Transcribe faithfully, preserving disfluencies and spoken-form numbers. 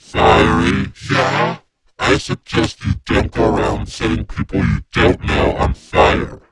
Fiery? Yeah? I suggest you don't go around setting people you don't know on fire.